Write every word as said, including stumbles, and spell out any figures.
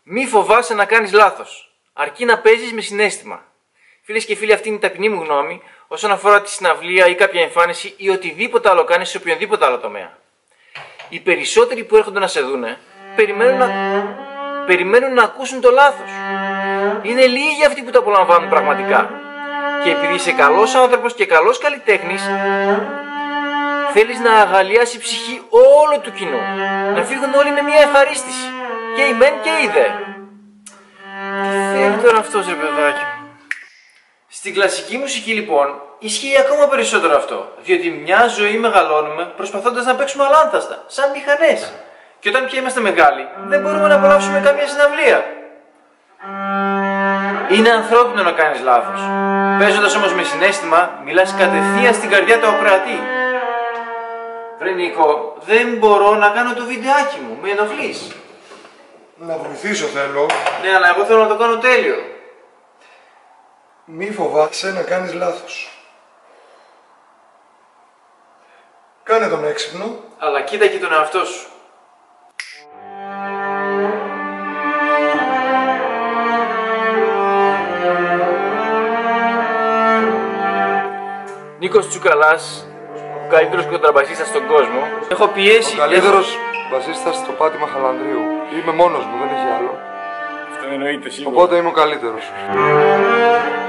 Μη φοβάσαι να κάνεις λάθος, αρκεί να παίζεις με συναίσθημα. Φίλες και φίλοι, αυτή είναι η ταπεινή μου γνώμη όσον αφορά τη συναυλία ή κάποια εμφάνιση ή οτιδήποτε άλλο κάνεις σε οποιονδήποτε άλλο τομέα. Οι περισσότεροι που έρχονται να σε δούνε περιμένουν να, περιμένουν να ακούσουν το λάθος. Είναι λίγοι αυτοί που το απολαμβάνουν πραγματικά. Και επειδή είσαι καλός άνθρωπος και καλός καλλιτέχνης, θέλεις να αγαλιάσει η ψυχή όλο του κοινού. Να φύγουν όλοι με μια ευχαρίστηση. Και η μεν και η δε. Τι θέλει τώρα αυτός, ρε παιδάκι μου. Στην κλασική μουσική λοιπόν ισχύει ακόμα περισσότερο αυτό. Διότι μια ζωή μεγαλώνουμε προσπαθώντας να παίξουμε αλάνθαστα, σαν μηχανές. Και όταν πια είμαστε μεγάλοι, δεν μπορούμε να απολαύσουμε καμία συναυλία. Είναι ανθρώπινο να κάνεις λάθος. Παίζοντας όμως με συναίσθημα, μιλάς κατευθείαν στην καρδιά του ακροατή. Βρε Νίκο, δεν μπορώ να κάνω το βιντεάκι μου, με ενοχλείς. Να βοηθήσω θέλω. Ναι, αλλά εγώ θέλω να το κάνω τέλειο. Μη φοβάσαι να κάνεις λάθος. Κάνε τον έξυπνο. Αλλά κοίτα και τον εαυτό σου. Νίκος Τσουκαλάς, ο καλύτερος κοντραμπασίστας στον κόσμο. Έχω πιέσει... Ο καλύτερος έχω... μπασίστας στο πάτημα Χαλανδρίου. Είμαι μόνος μου, δεν έχει άλλο. Αυτό εννοείται σίγουρα. Οπότε είμαι ο καλύτερος.